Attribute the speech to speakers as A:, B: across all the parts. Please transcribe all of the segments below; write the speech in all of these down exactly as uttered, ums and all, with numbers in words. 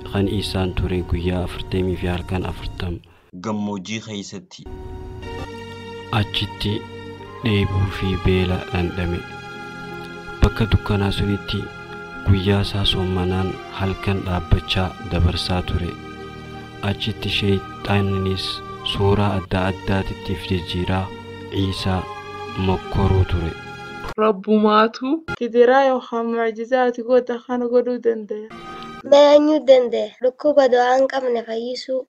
A: خان إيسان توري قويا أفرتمي في هالكان أفرتم
B: gammoojjii keeysatti
A: achitti dheebuu fi beela dhandhame bakka dukkanaa sunitti guyyaa isaa soommanaan halkan dhaabbachaa dabarsaa ture achitti sheeyxaannis suuraa adda addaatittiif jijjiiraa Ciisaa mokkoruu ture
C: rabbumaatu kidiraa yookaan mucjizaati goota kana godhuu danda'a
D: Daanyuu danda'e dhukkuba du'aan qabne fayyisuu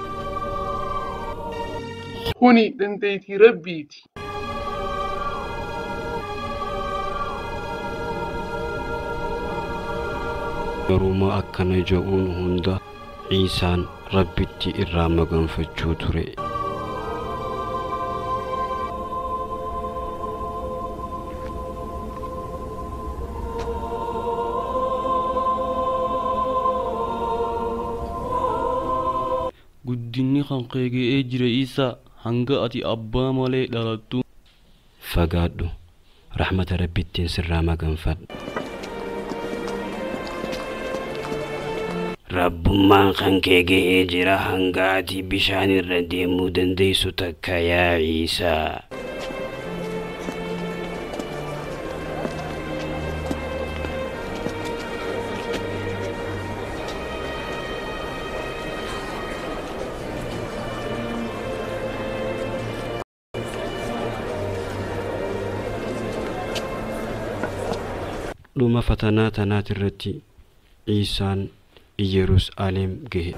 C: kuni dandeettii rabbiiti
A: garuu akkana je'uun hunda Ciisaan rabbitti irraa maganfachuu ture
E: guddinni kan qeegee jira Ciisaa hanga ati abbaa malee dhalattu
A: fagaadhu rahmata rabbittiin sirraa maganfadhu rabbummaan kan keegee jira hanga ati bishaan irra deemuu dandeessu takka yaa Ciisaa luma fatanaa tanaati irratti Ciisaan Yerusaalem gahe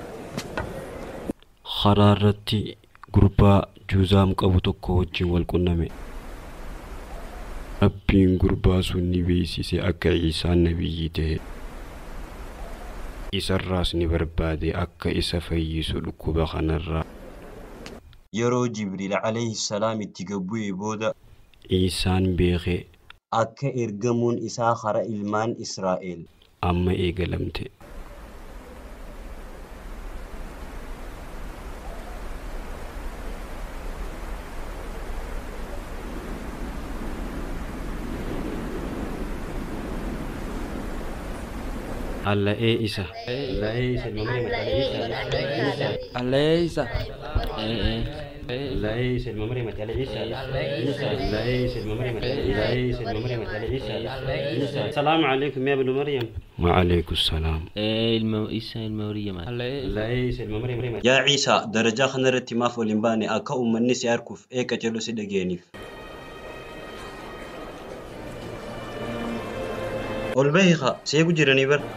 A: karaa irratti gurbaa juuzaam qabu tokko wajjin wal qunname rabbiin gurbaa sun ni beeksise akka Ciisaan nabiyyii ta'e isarraas ni barbaade akka isa fayyisu dhukkuba kanarraa
B: yeroo Jibriil alayhi salaam itti gabbu'ee booda
A: Ciisaan beekee
B: akka ergamuun isaa kara ilmaan Israa'el
A: amma eegalamte alla e isa alla e isa mamre matale
E: alla Ciisa
A: لا يس الممر مثل عيسى لا يس الممر مثل لا يس الممر مثل عيسى السلام عليكم يا ابن مريم وعليكم السلام
E: ايه المو عيسى الموريم
A: لا يس الممر
B: يا عيسى درجة خنرتي ما فولين باني أكا أمني سياركوف إيه كجلو سيدجينيف والبيخة سيقو جيراني بر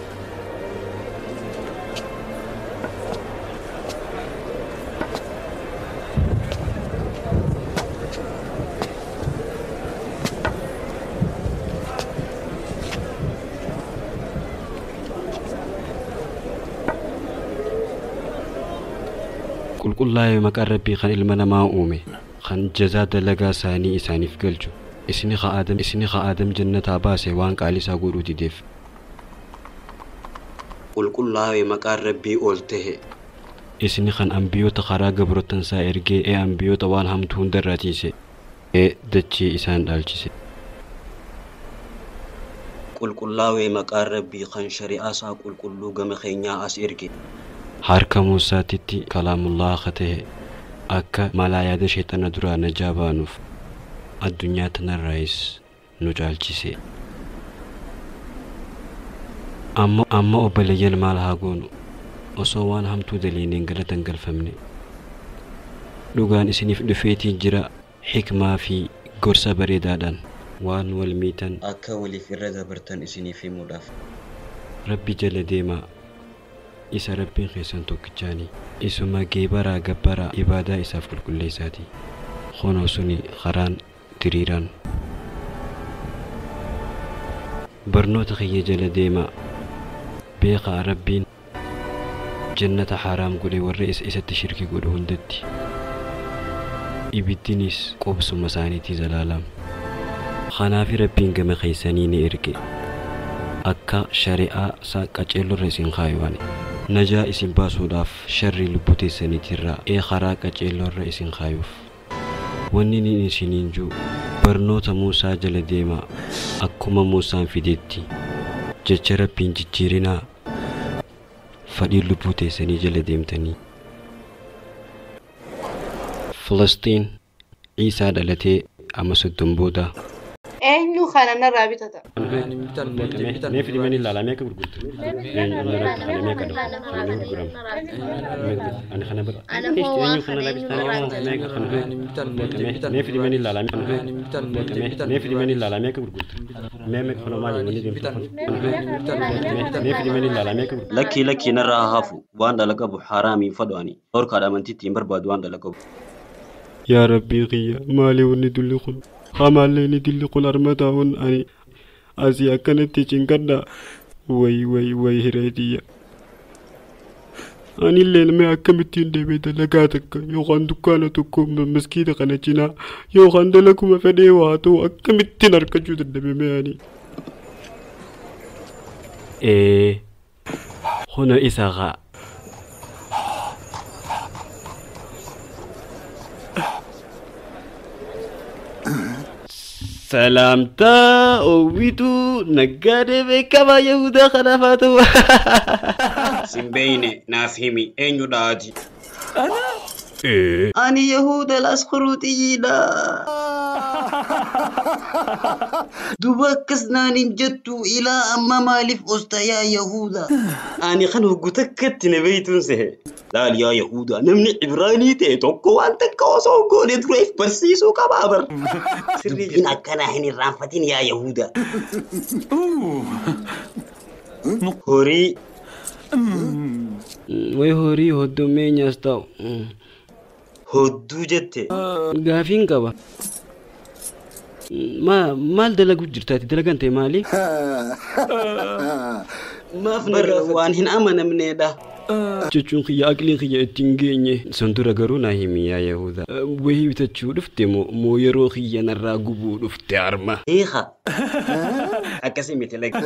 A: قل قل لا مقربي خان المنا ما أومي خان جزاد لقى ساني إساني في قلجو إسني خا آدم إسني خا آدم جنة عباسي وان قالي ساقولو تدف
B: قل قل لا مقربي قلته
A: إسني خان أنبيو تخارا قبرو تنسا إرقي إيه أنبيو توان همتون دراتيسي إيه دتشي إسان دالجيسي
B: قل قل لا مقربي خان شريعة سا قل قل لو قم خينيا أس إرقي
A: harka Muusaatitti kalaamullah khatee akka malaayada sheexana duraa najaa baanuuf addunyaa tanarraayis nu caalchise amma amma obboleeyyan maal haa goonu osoo waan hamtuu daliineen galatan galfamne dhugaan isiniif dhufeetii jira hikmaa fi gorsa bareedaadhaan waan wal miitan
B: akka waliif irra dabartan isiniif himuudhaaf
A: rabbi jala deemaa isa rabbiin keessan tokkichaani isuma geebaraa gabbaraa ibaadaa isaaf qulqulleessaati khonoo suni kharaan diriiraan barnoota kiyya jala deemaa beekaa rabbiin jannata haraam godhe warra isatti shirki godhu hundatti ibiddinis qobsuma isaaniitii zalaalam khanaafi rabbiin gama keessanii ni erge akka shari'aa isaa qaceellorra isin kaayuwane najaa isin baasuudhaaf sharri lubbuu teessaniitirraa ee karaa qaceellorra isin kaayuuf wanni ni isiniin jiru barnoota Muusaa jala deemaa akkuma Muusaan fideetti jecha rabbiin jijjiirinaa fadhii lubbuu teessanii jala deemtanii Filistiin Ciisaa dhalatee amma soddon booda
C: eenyu kana narraa bitata
A: mee fidimanii ilaalamee akka gurgurtu eenyu kana gurguram ani kana bira eenyu kana labistaan mee fidimanii ilaalamee mee fidimanii ilaalamee akka gurgurtu mee mee kana maali wani deemtu mee fidimanii ilaalamee akka gurgurtu
B: lakkii lakkii narraa hafu waan dalagabu haraamiin fadhoani orkaadha amantiitti hin barbaadu waan dalagabu
A: yaa rabbii qiyya maali wani dulli kun Hamaleni dilli kun armataawwan ani asii akkanatti cinkadha way way way hireetiya ani illee mee akkamittiin deemee dalagaa takka yookaan dukkaana tokko maskiita kana cinaa yookaan dalaguma fedhee waa ta'u akkamittiin argachuu dadhabame ani ee hona isaaqaa Salamta owitu nagade bekaba Yahuda khanafatu
B: Simbeine nafhimi enyu daati
A: Ana eh
B: Ani Yahuda al-Asqurutiyina Dubakas nanin jettu ila amma malif usta ya Yahuda Ani khanu gutakkat nabaytun sehe Laal ya Yahuda namni Ibrani te tokko waan takka osoo goone dureef barsiisuu qabaabar Sirriin akkana hin irraanfatin yaa Yahuda Hori
A: way hori hoddomee nyaasta'u
B: Hodduu jette
A: gaafiin qaba ma maal dalagu jirtaati dalagan ta'e maali
B: maaf naga waan hin amanamneedha
A: jechuun kiyya aqliin kiyya ittiin geenye san dura garuu naa himi yaa Yahuda wayii bitachuu dhufte moo yeroo kiyya narraa gubuu dhufte arma
B: hiika akkasii miti laga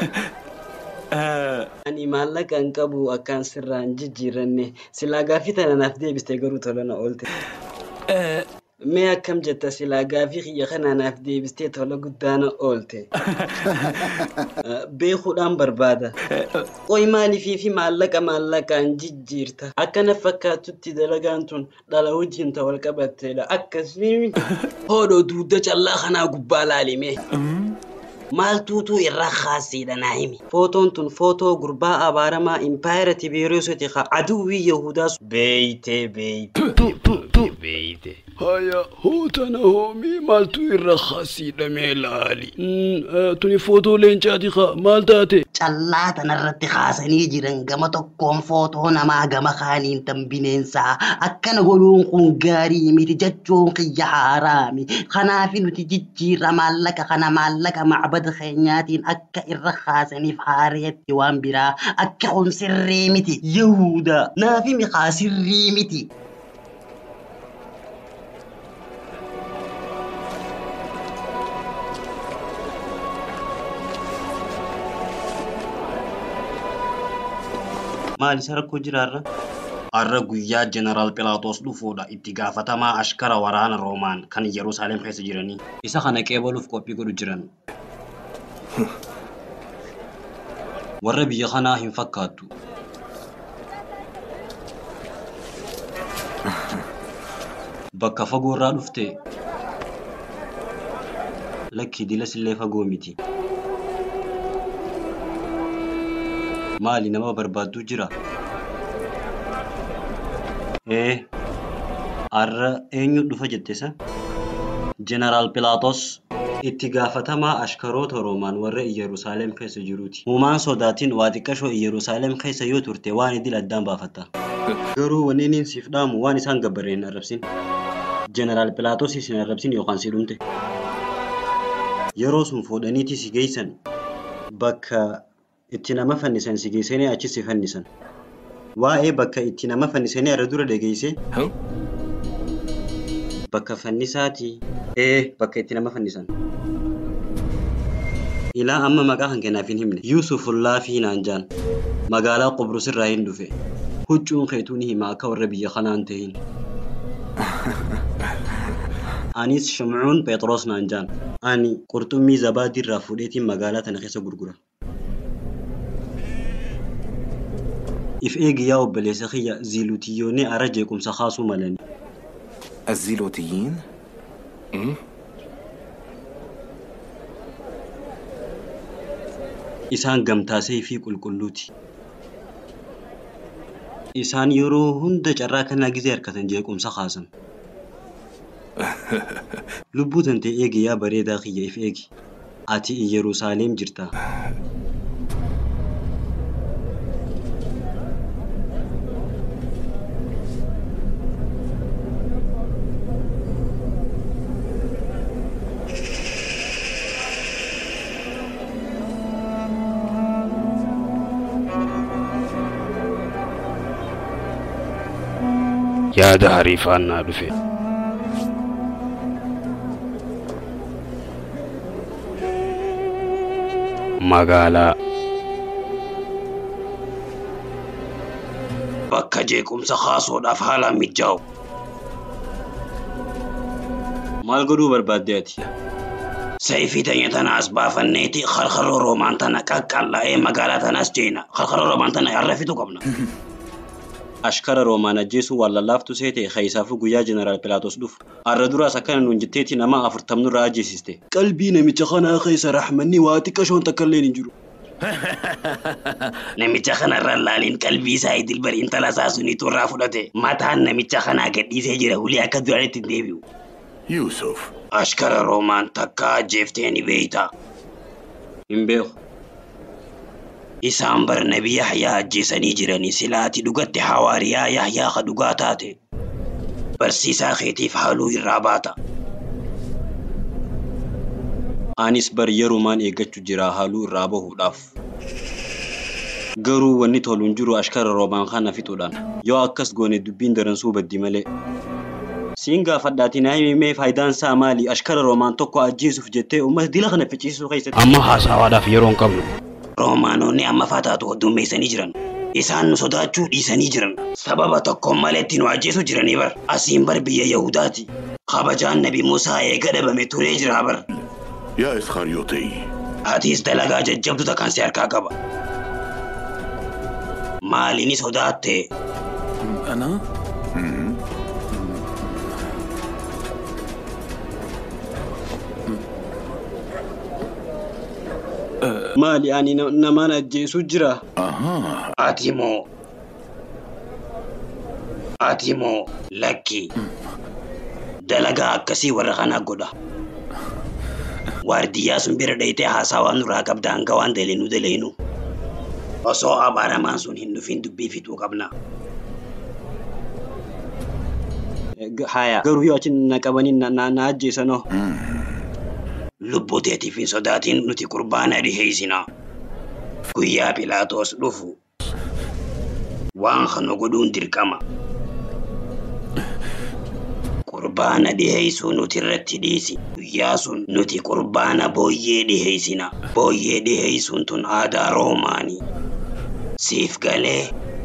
B: ani maallaqan qabu akkaan sirraan jijjiiranne silaa gaafii tana naaf deebiste garuu tolana oolte mee akkam jetta silaa gaafii kiyya kana naaf deebistee tola guddaana oolte beekuudhaan barbaada qoy maalifii fi maallaqa maallaqaan jijjiirta akkana fakkaatutti dalagaan tun dhala wajjin ta wal qabatteedha akkasii hoodoo duudda callaa kanaa gubbaa laalime Maltutu irra khaasiidha naahimi footoon tun footoo gurbaa abaaramaa impaayera tibeeriyoosoti ka aduwwi Yahudaas beeyte beeyte beeyte
A: haya hootana hoomii maaltu irra khaasiidha mee laali tuni footoo leencaati ka maal taate
B: callaa tanarratti khaasanii jiran gama tokkoon footoo namaa gama kaaniin tan bineensaa akkana godhuun kun gaarii miti jechuun kiyya haaraami kanaafi nuti jijjiirra maallaqa kana maallaqa macbada خيناتين أكا إرخاسني في حاريتي وانبرا أكا خنسر ريمتي يهودا نافي مخاسر ريمتي مالي سرقو جرارة الرقو يا جنرال بيلاطوس دفودا اتقافة ما أشكر ورانا رومان كان يروساليم خيس جراني إسا خانا كيبولو في كوبي قدو جران warra biyya kanaa hin fakkaattu bakka fagoo irraa dhufte lakki dilas illee fagoo miti maali nama barbaaddu jira ee arra eenyu dhufa jettesa General Pilatos itti gaafatamaa ashkaroota Roomaan warra Yerusaalem keessa jiruuti. Uumaan sodaatiin waa xiqqashoo Yerusaalem keessa yoo turte waan idil addaan baafatta. Garuu wanniin siif dhaamu waan isaan gabbareen arrabsin. Jeneraal Pilaatos isin arrabsin yookaan si dhumte. Yeroo sun fuudhaniiti si geessan bakka itti nama fannisan si geessanii achi si fannisan. Waa'ee bakka itti nama fannisanii irra dura dhageesse. Bakka fannisaati. Eh, bakka itti nama fannisan. Ilaa amma maqaa kan kennaaf hin himne. Yuusufullaa fi Naanjaan magaalaa Qobrus irraa hin dhufe. Huccuun keetuun hima akka warra biyya kanaan ta'in. Anis Shim'uun Phexros Naanjaan. Ani qurxummii zabaadii irraa fuudheetiin magaalaa tana keessa gurgura. if eegi yaa obboleessa kiyya ziilutiyoonni ara jeequmsa kaasuu malani.
F: الزيلوتيين؟
B: Isaan gamtaasee fi qulqulluuti. Isaan yeroo hunda carraa kanaa gizee harkatan jeequmsa kaasan. Lubbuu tantee eegi yaa bareedaa kiyya if eegi. Ati Yerusaalem jirta.
A: yaada hariifaannaa dhufe. Magaalaa
B: bakka jeequmsa kaasuudhaaf haalaan mijaa'u. Maal godhuu barbaadde ati? Sayfii teenya tana as baafanneeti qarqaroo Roomaan tana qaqqallaa'ee magaalaa tanas jeena. Qarqaroo Roomaan tana arrafitu qabna. Ashkara Roomaan ajjeesuu waan lallaaftu seete Kaysaafu guyyaa Jeneraal Pilaatos dhufu. Har'a duraas akkana nuun jetteeti nama afurtamnu irraa ajjeesiste. Qalbii namicha kanaa keessa raaxmanni waa xiqqashoon takka illee hin jiru. Namicha kanarra laaliin qalbii isaa idil bari intala isaa suniitu irraa fudhate. Mataan namicha kanaa gadhiisee jira hulii akka duraanitti hin deebi'u.
F: يوسف
B: Ashkara Roomaan takka ajjeeftee ni beeyta. Hin beeku. Isaan bar Nabi Yahyaa ajjeesanii jiranii silaati dhugatti hawaariyaa Yahyaa ka dhugaa taate. Barsiisaa keetiif haaluu irraa baata. Anis bar yerumaan eeggachuu jira haaluu irraa bahuudhaaf. Garuu wanni toluun jiru Ashkara Roomaan kana fixuudhaan. Yoo akkas goone dubbiin daransuu baddi malee. Siin gaafadhaatiin himee faayidaan isaa maali? Ashkara Roomaan tokko ajjeesuuf jettee uummata dila kana ficciisuu keessatti.
A: Amma haasawaadhaaf yeroo hin qabnu.
B: Roomaanonni amma faataatu heddummeessanii jiran. Isaan nu sodaachuu dhiisanii jiran. Sababa tokko malee itti nu ajjeesuu jiranii bar. Asiin bar biyya Yahudaati. Kabajaan Nabi Muusaa eega dhabame turee jira bar.
F: يا إسخريوطي
B: Atiis dalagaa jajjabdu takkaan si harkaa qaba. Maaliini sodaatte?
F: أنا؟
B: Maali ani namaan ajjeesuu jira?
F: أها
B: Ati moo? Ati moo lakki? Dalagaa akkasii warra kanaa godha. Waardiyyaa sun bira dhayitee haasawaa nurraa qabda hanga waan daleenu daleenu. Osoo abaaramaan sun hin dhufin dubbii fixuu qabna. Haya garuu yoo achi naqabanii na ajjeesanoo. Lubbuu teetiif hin sodaatin nuti qurbaana dhiheessina. Guyyaa Pilaatos dhufu. Waan kana godhuun dirqama. Qurbaana dhiheessuu nuti irratti dhiisi. Guyyaa sun nuti qurbaana booyyee dhiheessina. Booyyee dhiheessuun tun aadaa Roomaanii. Siif galee.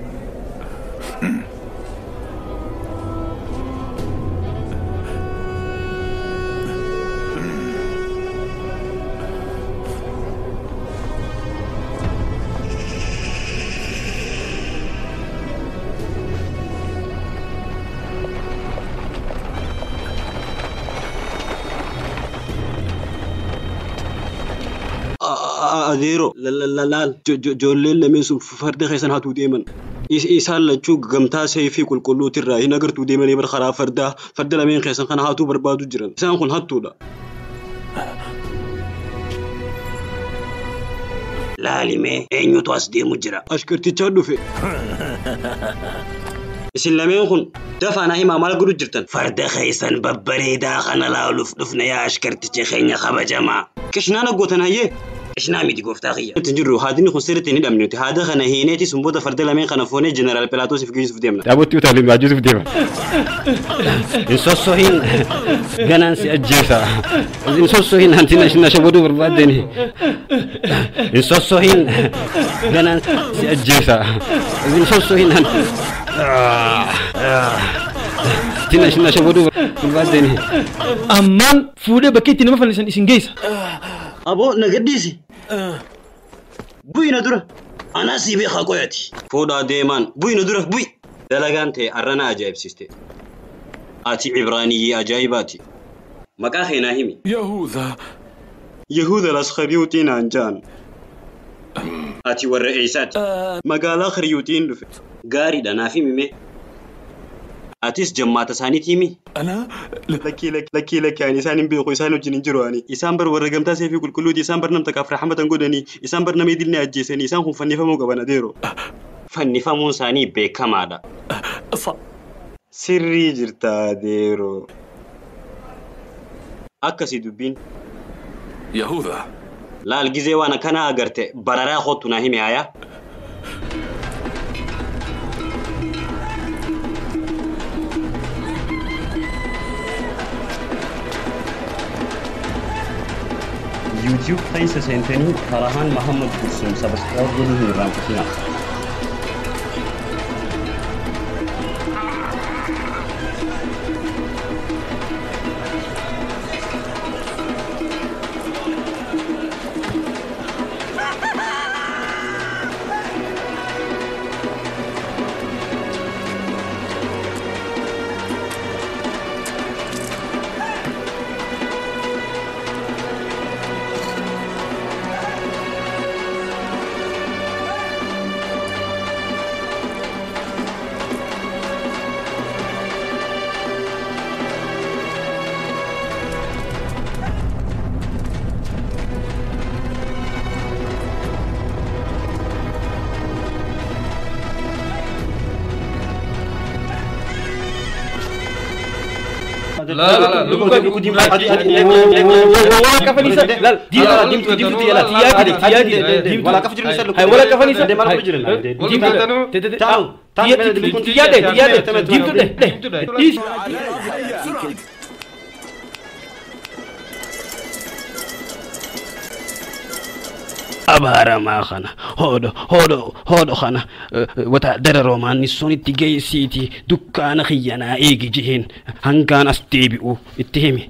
B: Adeero laal joolleen lameen sun farda keessan hatuu deeman. Isaan lachuu gamtaa seefii qulqulluutirraa hin agartuu deemanii bar karaa fardaa farda lameen keessan kana hatuu barbaadu jiran. Isaan kun hattuudha. Laalimee eenyutu as deemu jira? Ashkartichaa dhufe. Isin lameen kun dafaa naa himaa maal godhu jirtan? Farda keessan babbareedaa kana laaluuf dhufna yaa ashkarticha keenya kabajamaa. Kishnaan aggootan hayyee. Ishnaa miti gooftaa kiyya. Tinjiru haadini kun sirriitti hin hidhamne. Haada kana hiineeti sumboota farda lameen kana foonee Jeneraal Pilaatosiif geessuuf deemna.
A: Dhaabottii utaalee ajjeesuuf deema. Hin sossohiin ganaan si ajjeesa. Hin sossohiin hanti na shabaduu barbaaddeeni. Hin sossohiin ganaan si ajjeesa. Hin sossohiin hanti. Tina na shabaduu barbaaddeeni.
E: Ammaan fuudhee bakka itti nama fannisan isin geessa.
B: Aboo na gadhiisi. Buyina dura. أنا سيبي خاقويتي فودا ديمان بوي ندرف بوي دلغانتي أرنا أجايب سيستي آتي عبرانية أجايباتي مكاخي ناهمي
F: يهوذا
B: يهوذا الأسخريوتين أنجان آتي والرئيسات مقالا خريوتين دفت غاري دنافي ميمي آتيس جماعة ساني تيمي
F: أنا
B: لكي لك لكي لك يعني ساني بيقو إسانو جنين جرواني إسان بر ورقم تاسي في كل كلو دي إسان بر نمتك أفرح حمد نقودني إسان بر نمي دلني أجيسني إسان هم فني فمو قبنا ديرو فني فمو ساني بيكا مادا
F: صح
B: سري جرتا ديرو أكسي دبين
F: يهوذا
B: لا الجزء وانا كان أجرت برارا خط ناهمي آيا يوتيوب خيسة سنتين فرحان محمد كرسوم سبسكرايب قولوا نرام فينا
E: لا لا لا لو دي ولا كفني سد لا دي لا دي دي دي لا تيا دي تيا دي ولا كفجر مسل هاي ولا كفني سد ما كفجر لا دي دي تعالوا تيا دي تيا دي تيا دي دي دي
A: أبارا ما خنا هودو هودو هودو خنا وتقدر رومان نسوني تيجي سيتي دكان خيانا إيجي جهين هنكان أستيبيو اتهمي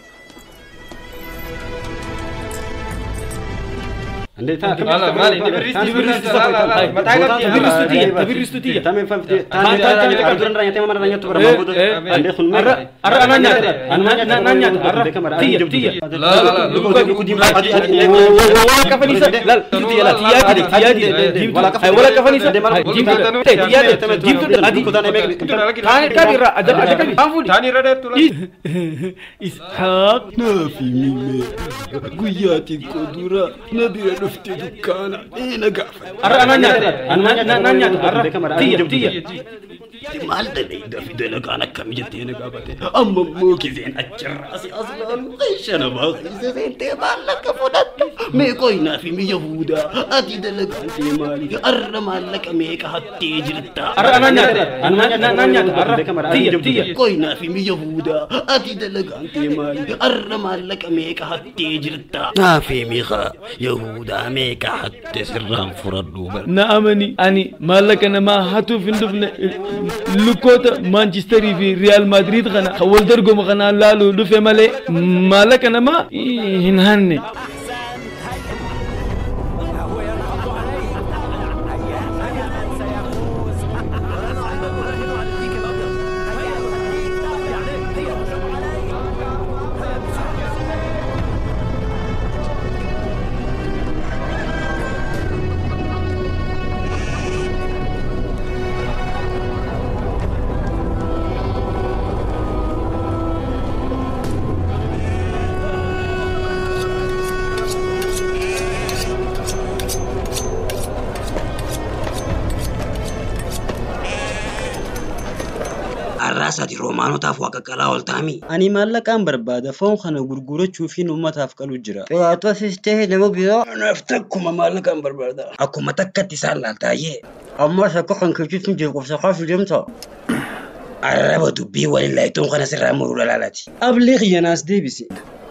E: لا لا مالي تبريست تبريست لا لا لا ما تعرف تبريست تيجي تبريست تيجي
B: تمام فهمت تاني تاني أدرن رأي تمام رأي تبرم موجود عندي خن
E: أرى أرى أنا نيات أنا أنا نيات أرى تيجي تيجي لا لا لا لو لو دي ما ولا كفني سد لا تيجي لا تيجي دي تيجي دي ولا كفني ولا كفني سد تيجي تيجي تمام تيجي أدي كذا نمك ثاني كذي را أجا أجا كذي أفضل ثاني رده تلا
A: إسحاق نافي ميمي قياتي كدورة نبي نفتي دكانا إيه نقف
E: أرى أنا نيات أنا نيات أرى تيجي تيجي
A: مال دلي دفي دلك أنا كم جتي نقابته أما مو كذين أجراسي أصلاً إيش أنا باخذ زين تبالك فودت ميكوي نافي مي يهودا أدي دلك أنت مالي أرى مالك ميك هتي جرتا
E: أرى أنا نيات أنا أنا نيات أرى تيجي تيجي
A: كوي نافي مي يهودا أدي دلك أنت مالي أرى مالك ميك هتي جرتا نافي ميخا يهودا ميك هتي سرهم فردو
G: نعمني أني مالك أنا ما هاتو في الدفن لوكوتا مانشستر في ريال مدريد غنا خول درجو مغنا لالو لفه مالي مالك أنا ما ينهني
B: الراسة رومانو تاف وكاكلا والتامي أني مالك أم بربادة فون خنا غرغورة تشوفين وما تافكلوا جرا
D: يا توفيسته لما بيو
B: نفتككم مالك أم بربادة أكو متكت تسال تايه
D: أما سكحن كيف نجيب وسخاف جمتا
B: عربة دبي ولله تون خنا سر أمور لالاتي أبلغ يا ناس ديبسي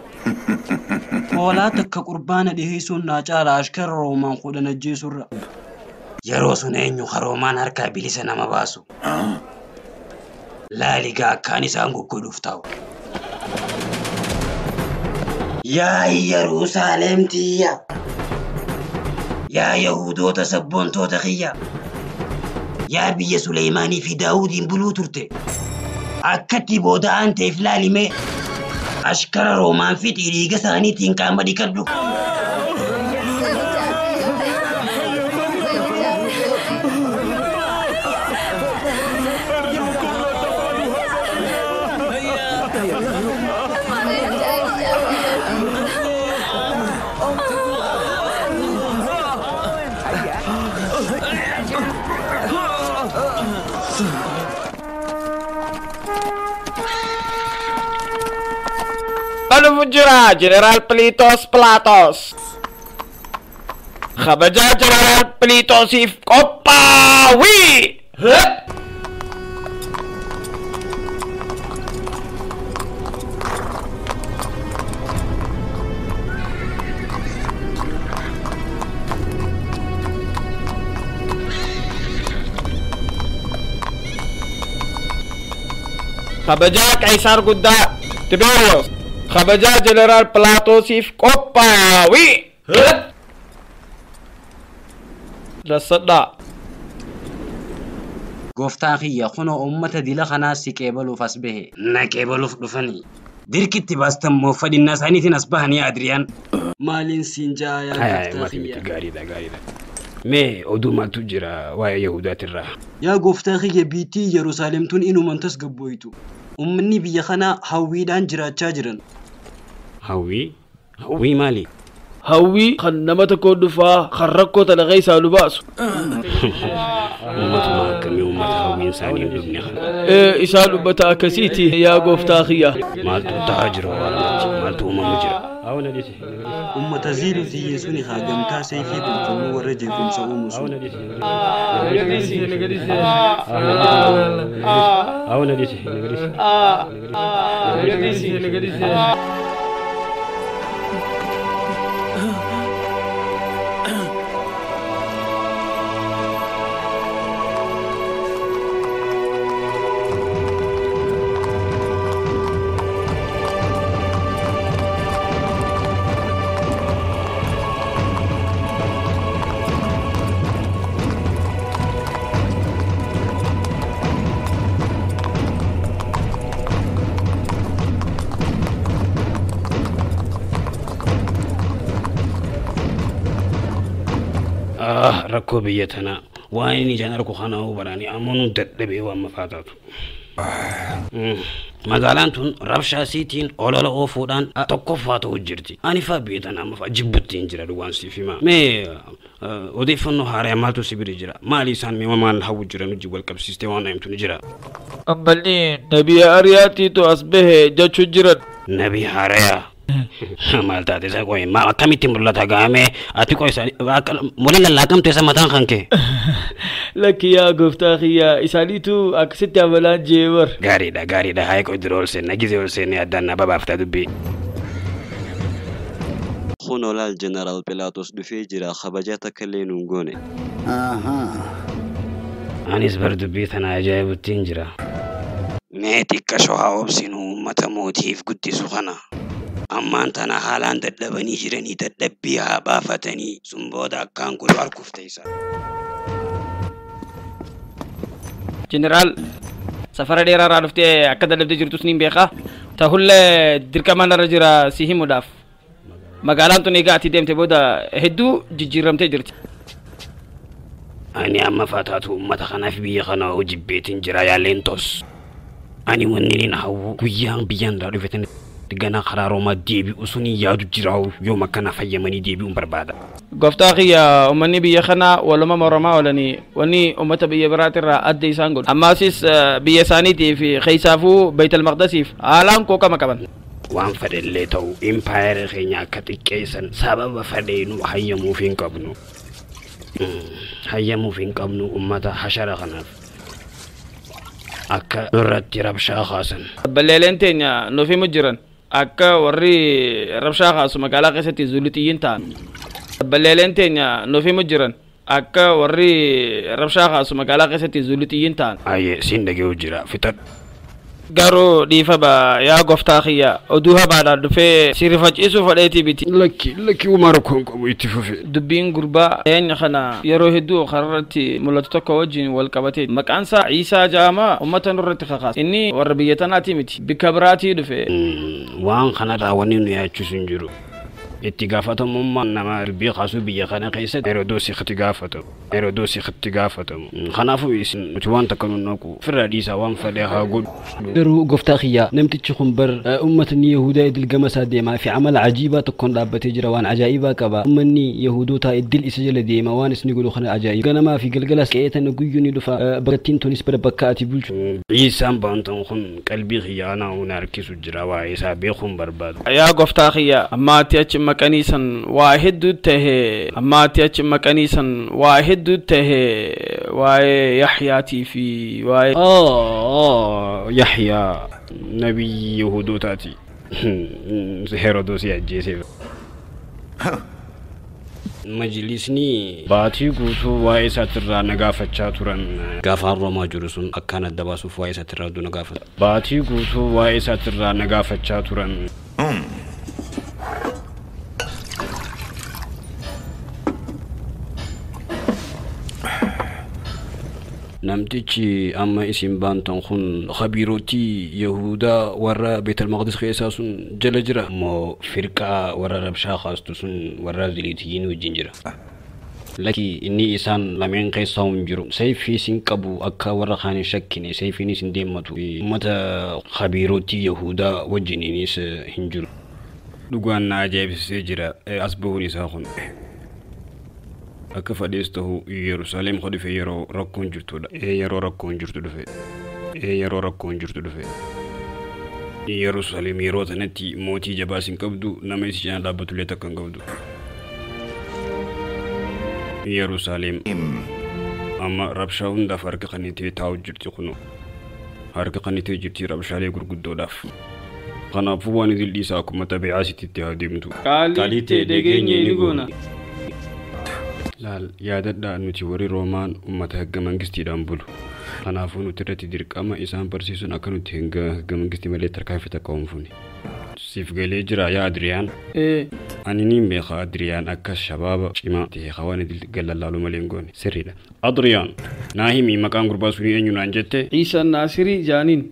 B: ولا تك قربان دي هيسون ناجال أشكر رومان خودنا جيسور يروسون إنه خرومان هركا بلسنا ما باسو لا لقى كان سانغو كلوفتاو يا يروسالم تيا يا يهودوتا سبون توتا خيا يا بي سليماني في داود بلو ترتي أكتي بودا أنت إفلالي مي أشكر رومان في تيريغا ساني تنكام دي كردو
H: Fujira, General Plitos Platos. Khabaja General Plitosif Kopawi. Khabaja Kaisar Gudda Tiberius. Khabaja General Platosif Kopawi. Rasada.
B: قفتان خيا خنو أمة دي لخنا سيكيبلو فاسبه نكيبلو فدفني ديركت باستم موفد الناس هني تنسبهني يا أدريان مالين سينجا يا قفتان خيا
A: غاري دا غاري دا مي أدو ما تجرا ويا يهودات الراح
B: يا قفتان خيا بيتي يروسالم تون إنو منتس قبويتو أمني بيخنا هاوي دان جرا تشاجرن
A: هاوي هاوي مالي
G: هاوي خنمت كودفا خرقو تلغي سالوباس
A: أمة ما كمي أمة هاوي إنساني ودبني خنا
G: إيه إسالو بتا كسيتي يا قفتاخية
A: مالتو تاجر مالتو أمة مجرى أولا ديسي
B: أمة زيلو زي يسوني خاقم تاسي في بنتو ورجي كم سوموسو
A: أولا ديسي أولا ديسي أولا ديسي آه ركو بيتنا واني جنركو خنا وبراني أمونو تدبي ومفاتاتو مقالانتون ربشا سيتين أولا أوفودان تقفاتو جرتي أني فابيتنا مفا جبتين جرا دوان سيفيما مي أضيفنو هاري مالتو سيبري جرا مالي سان مي ومان هاو جرا نجي والكب سيستي وانا يمتون جرا
G: أمبالي نبي أرياتي تو أصبه جاتشو جرا
A: نبي هاريا مالتا تسا كوي ما كمي تمرلا تاغامي اتي كوي ساني مولا لاكم تسا متان خانكي
G: لك يا غفتاخيا اساليتو اكسيت عملان جيور
A: غاري دا غاري دا هاي كو درول سن نجيزول سن ادنا بابا فتا دبي
B: خونولا الجنرال بيلاطوس دفيجرا خبجاتا كلينو غوني
A: اها انيس برد بيتنا عجائب التنجرا ميتي كشوها وبسنو متى موتيف قدي سخنا أما أنت أنا حالان تدبني جرني تدبيها بافتني سنبودا كان كل والكف تيسا
H: جنرال سفر ديرا رالفتي أكد لبدي جرتو سنين بيخا تهول دركمان رجرا سيهي مداف مقالان تو نيغا تيديم تبودا هدو جيجيرم تجرت
A: أني أما فاتاتو أمتا خنا في بيخنا وجب بيتين جرا يا لينتوس أني ونينين هاو كويان بيان دارو فتن تغانا خرارو ما ديبي أسوني يادو جراو يوم كان فيماني ديبي أمبربادا
H: قفتاخي يا أمني بيخنا ولما مرما ولني وني أمتا بيبرات الرا أدي سانقل أما سيس بيسانيتي في خيسافو بيت المقدسيف آلام كوكا مكبان
A: وان فدل ليتو إمباير خينيا كتي كيسان سبب فدينو حيامو فين قبنو حيامو فين قبنو أمتا حشر خناف أكا نرتي ربشا خاصن
H: بللين تينيا نو في مجرن أكا وري ربشا خاص مقالا قيستي زولتيين تان بللين تينيا نو في مجرن أكا وري ربشا خاص مقالا قيستي زولتيين تان
A: أي سين دقيو جرا فتر
H: Garo dhiifa ba yaa goftaa khiyya oduu habaadha dhufee sirrifachiisuu fadheetii biti.
A: Lakki lakki umara kun qabu itti fufe.
H: Dubbiin gurbaa eenyu kana yeroo hedduu kararratti mul'atu tokko wajjin wal qabatee maqaan isaa Iisaa Jaamaa uummata nurratti kakaasa. Inni warra biyya tanaati miti bikka biraatii dhufe.
A: Waan kana raawwanni nu yaachisu hin jiru. Itti gaafatamummaan nama irbii kaasuu biyya kana keessatti Herodoos itti gaafatamu. Herodoos itti gaafatamu. Kanaafuu isin nuti waan takka nu naqu firra dhiisaa waan fedhe haa godhu. Garuu gooftaa kiyyaa namtichi kun bar uummatni Yahudaa idil gama isaa deemaa fi amala ajaa'ibaa tokkoon dhaabbatee jira waan ajaa'ibaa qaba. Uummanni Yahudoota idil isa jala deema waan isni godhu kana ajaa'ib. Ganamaa fi galgalas qe'eetan guyyuu ni dhufa barattiin tunis bara bakka ati bulchu. Ciisaan baantan kun qalbii kiyyaa naa una harkisu jira waa isaa beekuun barbaadu.
H: Yaa gooftaa kiyyaa ammaatti achi maqaniisan waa hedduu tahee ammaatti achi maqaniisan waa hedduu tahee waa'ee Yaxyaatii fi waa'ee
A: Yaxyaa nabii Yahudootaati Herodoosii ajjeesee. Majlisni baatii guutuu waa'ee isaatirraa nagaafachaa turan gaafa haroomaa jiru sun akkaan adda baasuuf waa'ee isaatirraa aduu nagaafata. Baatii guutuu waa'ee isaatirraa nagaafachaa turan. Namtichi amma isin baantan kun khabiirootii Yahudaa warra Beetel Maqdis keessaa sun jala jira moo firqaa warra rabshaa kaastu sun warra ziliitiyiin wajjin jira. Laki inni isaan lameen keessaa hin jiru. Sayfii isin qabu akka warra kaan hin shakkine sayfiin isin deemmatu uummata khabiirootii Yahudaa wajjiniinis hin jiru. Dhugaan na ajaa'ibsiisee jira as bahuun isaa kun. Akka fadhees ta'u Yerusaalem ka dhufe yeroo rakkoon jirtudha. Yeroo rakkoon jirtu dhufe. Yeroo rakkoon jirtu dhufe. Yerusaalem yeroo sanatti mootii jabaas hin qabdu nama isi cinaa dhaabbatullee takka hin qabdu. Yerusaalem amma rabshaa hundaaf harka qannitee taa'u jirti kunuun. Harka qannitee jirti rabshaalee gurguddoodhaaf. Kanaafuu waan idil dhiisaa akkuma tabi'aa sitti haa deemtu.
H: Qaalitti dhageenye ni goona.
A: Laal yaadadhaa nuti warri Roomaan uummata hagga mangistiidhaan bulu. Kanaafuu nuti irratti dirqama isaan barsiisuun akka nuti hagga mangistii malee tarkaanfii takka oomfuni. Siif galee jira yaa Adriyaan. Ani niin beeka Adriyaan akka shabaaba cimaa ta'e hawaan idil gallalaaluu malee hin goone. Sirriidha. Adriyaan naa himi maqaan gurbaa sunii eenyu naan jette?
H: Ciisa Naasirii jaaniin.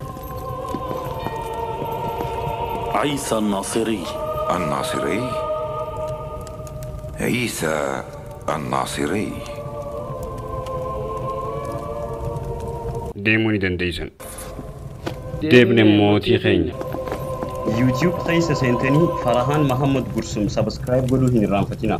F: عيسى الناصري.
I: الناصري عيسى الناصري.
A: ديموني دنديسن ديبن موتي خين
B: يوتيوب خيسة سنتني فرحان محمد قرسم سبسكرايب قولوا هنا رامفتنا.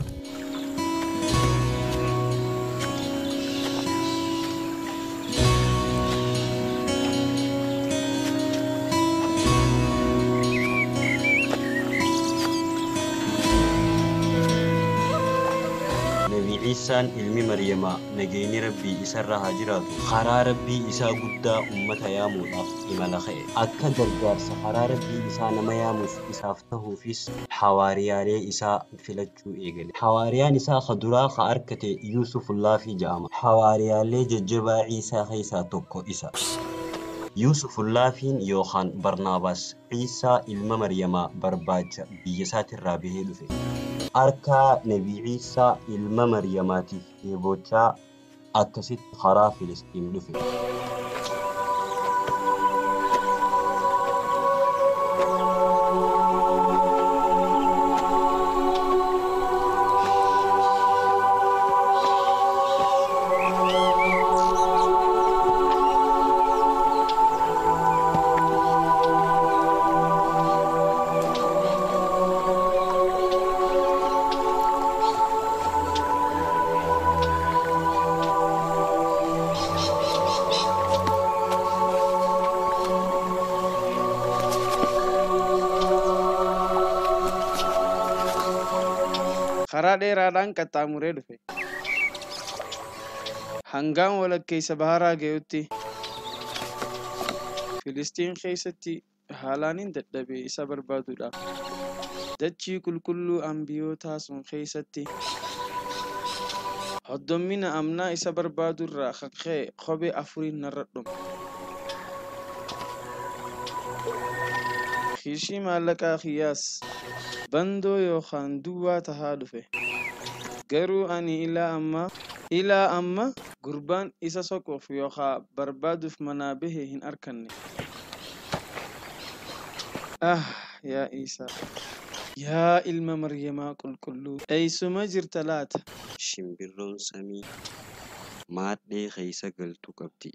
B: إنسان علمي مريم نجيني ربي إسرها هاجرات خرا ربي إسا قدا أمة يامو أف إملا خير أكن درجار سخرا ربي إسا نما ياموس إسافته فيس حواريالي إسا فلتشو إيجل حواريان إسا خدرا خاركة يوسف الله في جامع حواريالي ججبا عيسى خيسا توكو إسا يوسف الله فين يوخان برناباس عيسى علم مريم برباج بيسات الرابيه دفه أركا نبي عيسى علم مريماتي يبوتا أكسيت خرا فلسطين دفه
C: karaa dheeraadhaan qaxxaamuree dhufe. Hangaan walakkeessa baharaa ga'utti Filistiin keessatti haalaanin dadhabee isa barbaaduudhaaf dachii qulqulluu ambiyootaa sun keessatti hoddommina amnaa isa barbaadurraa ka'ee kophee afuriin narra dhume.
J: Kiishii maallaqaa kiyyaas bandoo yookaan duwwaa tahaa dhufe. Garuu ani ilaa amma ilaa amma gurbaan isa soquuf yookaan barbaaduuf manaa bahe hin arkanne. Ah yaa Isaa. Yaa ilma Maryamaa qulqulluu. Eeysuma jirta laata?
A: Shimbirroon samii maadhee keessa galtu qabdi.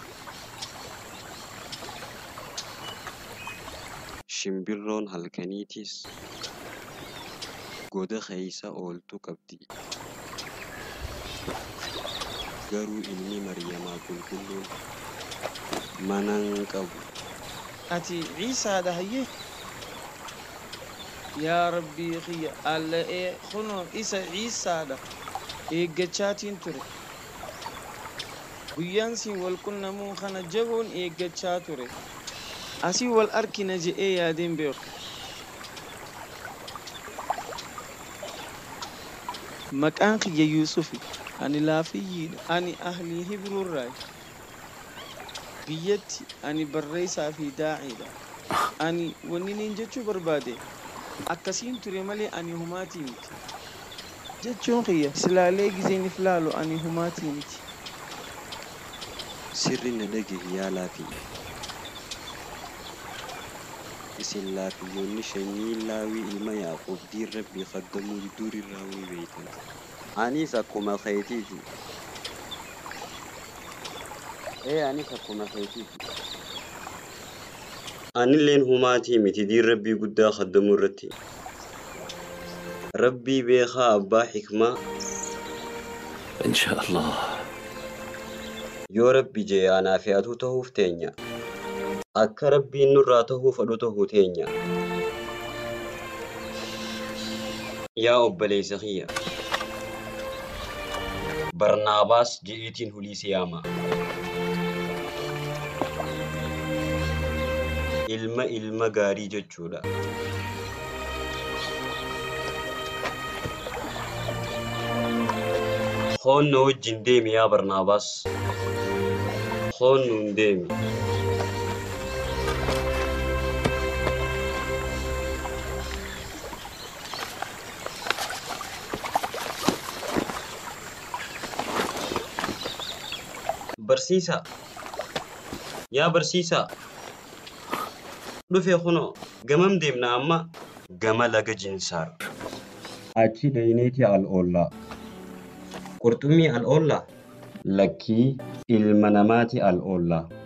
A: Shimbirroon halkaniitis goda keessa ooltu qabdi. Garuu ilmi Maryamaa qulqulluun mana hin qabu.
J: Ati Ciisaadha hayyee? Yaa Rabbii kiyya Allah'ee kunoo isa Ciisaadha eeggachaatiin ture. Guyyaan siin wal qunnamuu kana jaboon eeggachaa ture. Asii wal arkina je'ee yaadeen beeku. Maqaan kiyya Yuusufi. Ani laafiyyiidha. Ani ahlii Hibruurraayi. Biyyatti ani barreessaa fi daa'iidha. Ani wanni niin jechuu barbaade akkasiin ture malee ani humaatii miti. Jechuun kiyya silaalee gizeeniif laalu ani humaatii miti.
A: Sirri na dhagahi yaa laafii. Isin laafiyyoonni shanyii laawii ilma Yaaqoob diin Rabbii qaddamuu durirraa wii beeytan. Anis akkuma keetiiti. Ee anis akkuma keetiiti. Anilleen humaatii miti diin Rabbii guddaa qaddamuu irratti. Rabbii beekaa abbaa xikmaa.
F: Inshaa Allah.
A: Yoo Rabbi jee anaa fi atuu ta'uuf teenya. Akka Rabbiin nurraa ta'uu fedhu ta'uu teenya. Yaa obboleessa kiyya. Barnaabaas je'eetiin hulii siyaama. Ilma ilma gaarii jechuudha. Hoonna wajjin deemi yaa Barnaabaas. Hoonnuun deemi. Barsiisaa. Yaa barsiisaa. Dhufe kunoo gamam deemna amma gama laga Jinsaar. Achi dhayneeti al oollaa. Qurxummii al oollaa. Lakkii ilma namaati al oollaa.